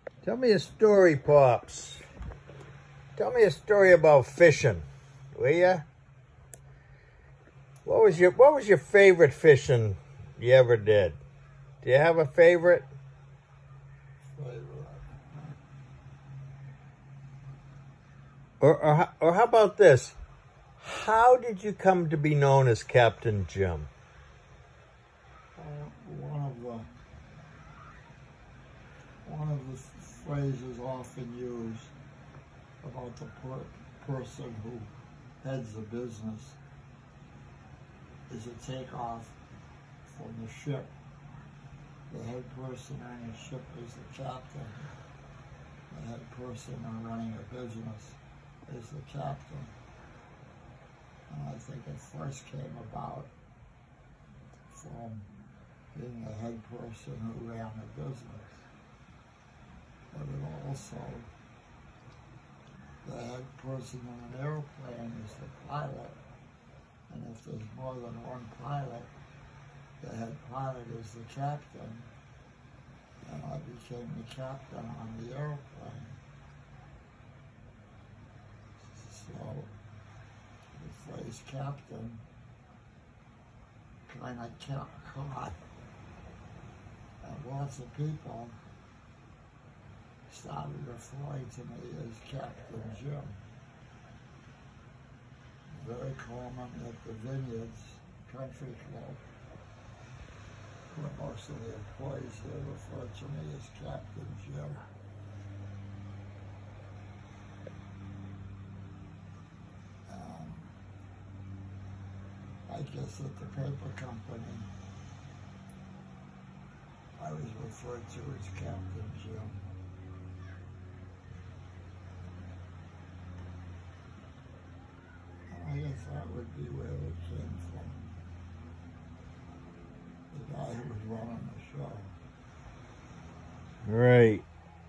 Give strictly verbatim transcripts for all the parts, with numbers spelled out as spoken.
Tell me a story, Pops. Tell me a story about fishing, will ya? What was your What was your favorite fishing you ever did? Do you have a favorite? Favorite. Or, or, or how about this? How did you come to be known as Captain Jim? Uh, one of the one of the phrases often used about the per person who heads the business is to take off from the ship. The head person on the ship is the captain. The head person on running a business is the captain. And I think it first came about from being the head person who ran the business. But it also, the head person in an airplane is the pilot. And if there's more than one pilot, the head pilot is the captain. And I became the captain on the airplane. So the phrase captain kind of caught, and lots of people started referring to me as Captain Jim. Very common at the Vineyards Country Club, where most of the employees here refer to me as Captain Jim. Um, I guess at the paper company, I was referred to as Captain Jim. I guess that would be where it came from. The guy who was running the show. Right.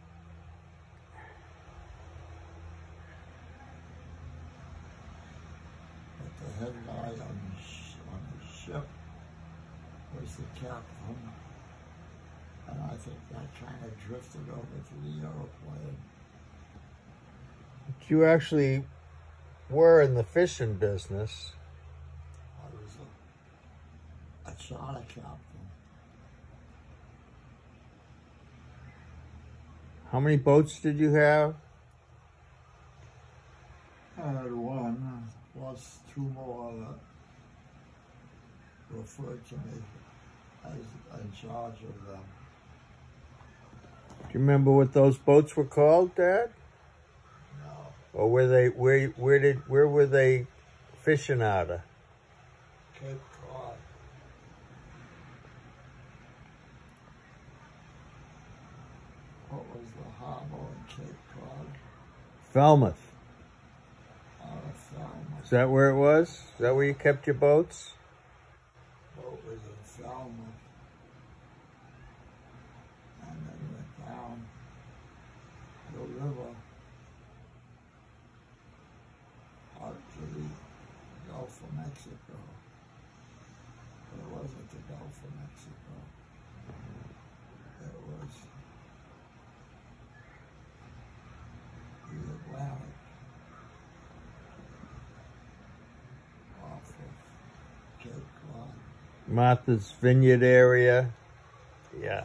But the head guy on the, sh on the ship was the captain. And I think that kind of drifted over to the airplane. But you actually were in the fishing business. I was a, a charter captain. How many boats did you have? I had one, plus two more that referred to me as in charge of them. Do you remember what those boats were called, Dad? No. Or were they where where did where were they fishing out of? Cape Cod. What was the harbor in Cape Cod? Falmouth. Out of Falmouth. Is that where it was? Is that where you kept your boats? Boat was in Falmouth. And then went down the river out to the Gulf of Mexico. But it wasn't the Gulf of Mexico. It was the Atlantic off of Cape Cod. Martha's Vineyard area. Yeah.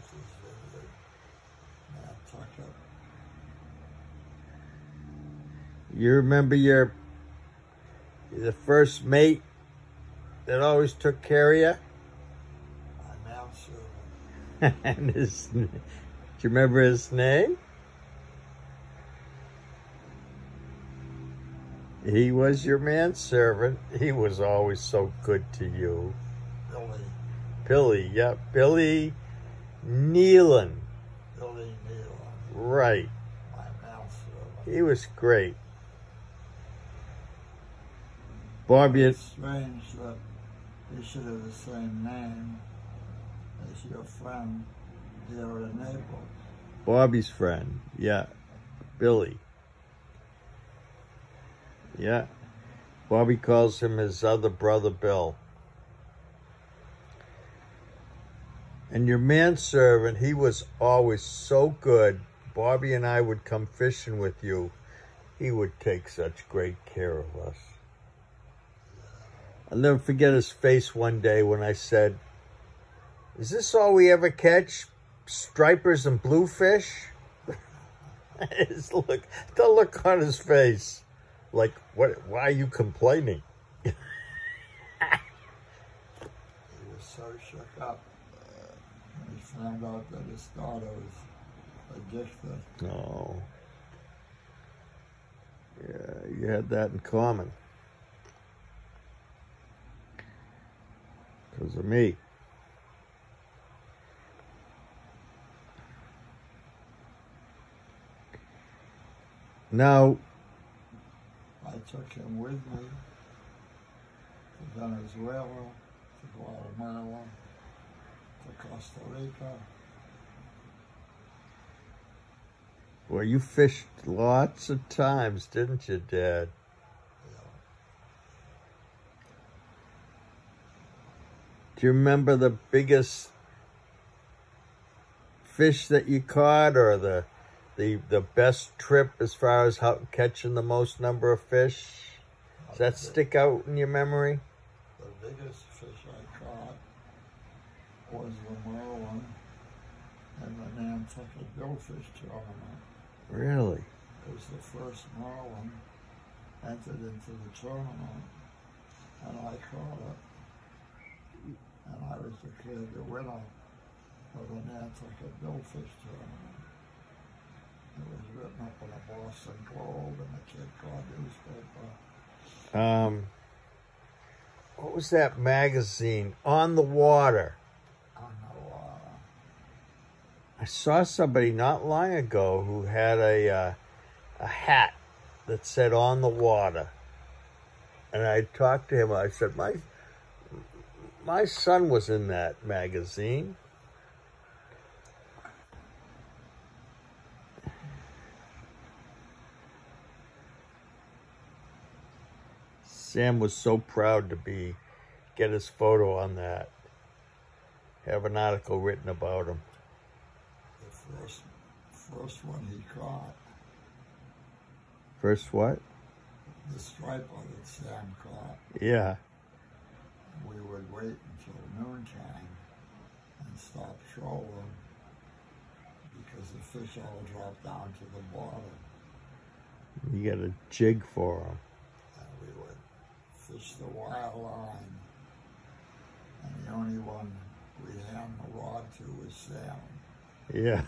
Nantucket. You remember your the first mate that always took care of you? My manservant. And his, do you remember his name? He was your manservant. He was always so good to you. Billy. Billy, yeah, Billy Nealon. Billy Neal. Right. My manservant. He was great. Bobby, It's strange that you should have the same name as your friend here in Naples. Bobby's friend, yeah, Billy. Yeah, Bobby calls him his other brother, Bill. And your manservant, he was always so good. Bobby and I would come fishing with you, he would take such great care of us. I'll never forget his face one day when I said, "Is this all we ever catch? Stripers and bluefish?" His look, the look on his face, like, what? Why are you complaining? He was so shook up uh, when he found out that his daughter was addicted. Oh. Yeah, you had that in common. Because of me. Now, I took him with me to Venezuela, to Guatemala, to Costa Rica. well, you fished lots of times, didn't you, Dad? Yeah. Do you remember the biggest fish that you caught, or the the the best trip as far as how catching the most number of fish? Does that stick out in your memory? The biggest fish I caught was the marlin in the Nantucket Billfish Tournament. Really? It was the first marlin entered into the tournament, and I caught it. And I was declared the winner of the Nantucket Billfish Tournament. It was written up in a Boston Globe and the Cape Cod newspaper. Um, what was that magazine? On the Water. On the water. I saw somebody not long ago who had a uh, a hat that said "On the Water," and I talked to him. I said, "My my son was in that magazine." Sam was so proud to be get his photo on that. Have an article written about him. The first, first one he caught, First what? the striper that Sam caught, Yeah. we would wait until noontime and stop trolling because the fish all dropped down to the bottom. You got a jig for him. And we would fish the wild line. And the only one we'd hand the rod to was Sam. Yeah.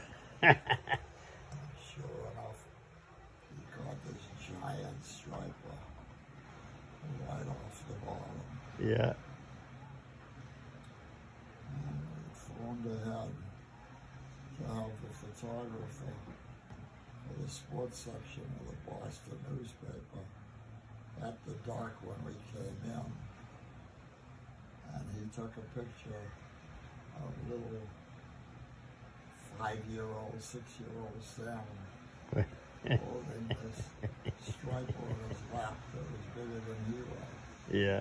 Sure enough, he caught this giant striper right off the bottom. Yeah. And we phoned ahead to have the photographer for the sports section of the Boston newspaper at the dock when we came in. And he took a picture of little five-year-old, six-year-old Sam holding this striper in his lap that was bigger than he was. Yeah.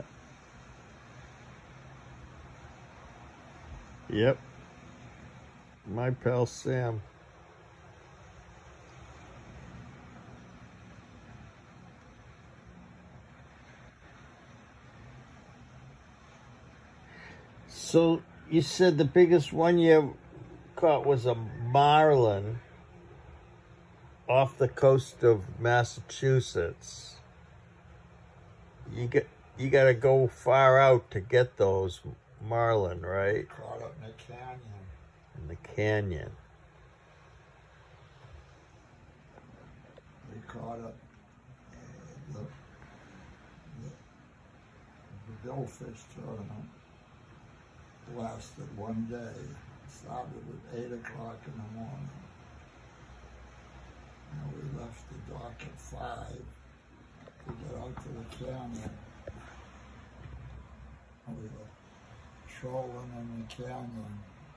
Yep. My pal Sam. So you said the biggest one you caught was a marlin off the coast of Massachusetts. You get you got to go far out to get those marlin, right? Caught it in a canyon. In the canyon. We caught it uh, the, the, the billfish tournament lasted one day. It started at eight o'clock in the morning. And we left the dock at five to get out to the canyon. And we were trolling in the canyon.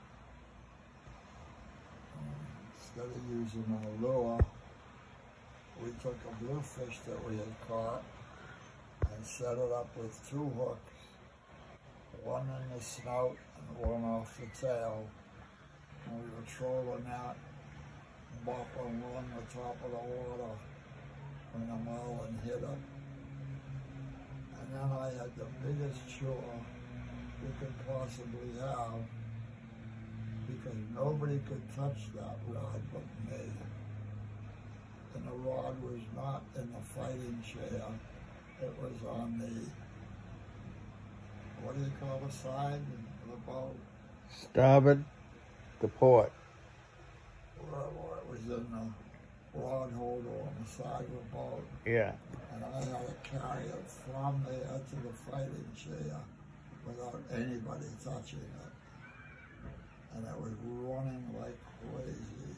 And instead of using a lure, we took a bluefish that we had caught and set it up with two hooks, one in the snout and one off the tail. And we were trolling that bopping along the top of the water when the marlin hit him. And then I had the biggest chore you could possibly have, because nobody could touch that rod but me. And the rod was not in the fighting chair, it was on the, what do you call the side of the boat? Starboard, the port. Well, it was in the rod holder on the side of the boat. Yeah. And I had to carry it from there to the fighting chair without anybody touching it. And it was running like crazy.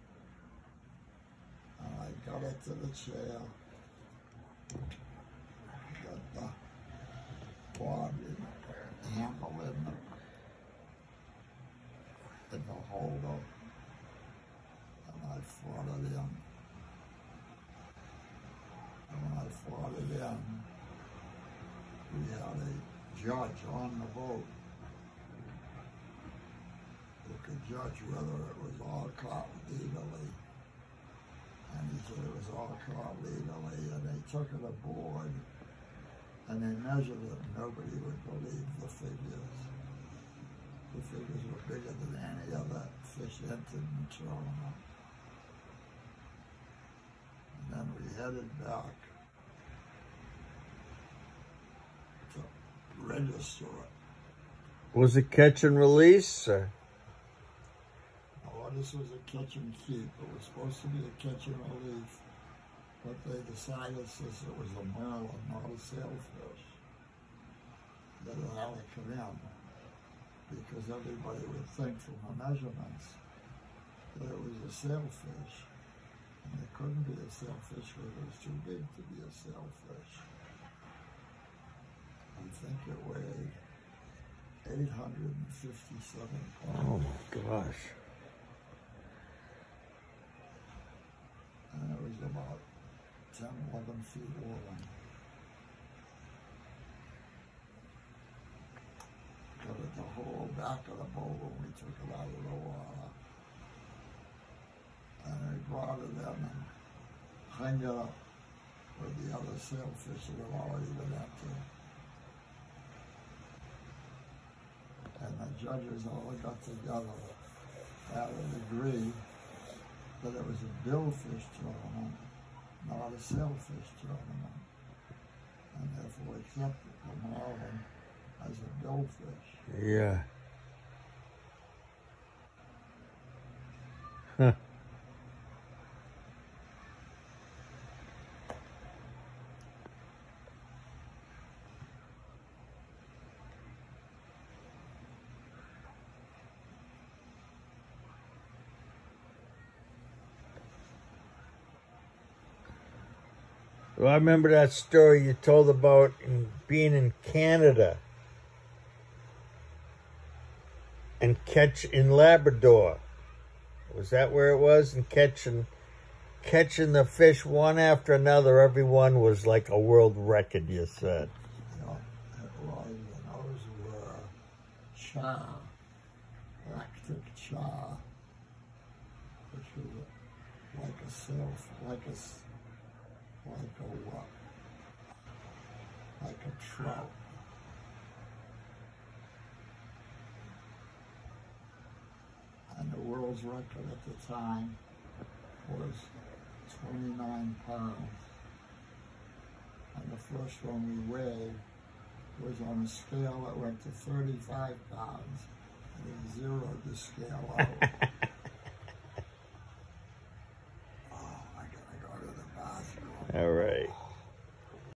And I got it to the chair, got the rod in the handle in the, in the holder, and I fought it in. And when I fought it in, we had a judge on the boat who could judge whether it was all caught legally. And he said it was all caught legally, and they took it aboard, and they measured it, and nobody would believe the figures. The figures were bigger than any other fish entered in the tournament. And then we headed back to register it. Was it catch and release? Or? Oh, this was a catch and keep. It was supposed to be a catch and release, but they decided since it was a marlin, not a sailfish, that it had to come in, because everybody would think from the measurements that it was a sailfish. And it couldn't be a sailfish because it was too big to be a sailfish. I think it weighed eight hundred fifty-seven pounds. Oh my gosh. And it was about ten, eleven feet long. Covered the whole back of the boat when we took it out of the water. And we brought it in and hung it up with the other sailfish that had already been emptied. And the judges all got together and agreed that it was a billfish tournament, not a sailfish tournament, and therefore accepted the marlin as a billfish. Yeah. Huh. Well, I remember that story you told about in being in Canada and catch in Labrador. Was that where it was? And catching, catching the fish one after another. Every one was like a world record, you said. Yeah, it was, and those were char, lactic char, which was like a self, like a, like a what? Like a trout. And the world's record at the time was twenty-nine pounds. And the first one we weighed was on a scale that went to thirty-five pounds. And we zeroed the scale out. Oh, I gotta go to the bathroom. All right.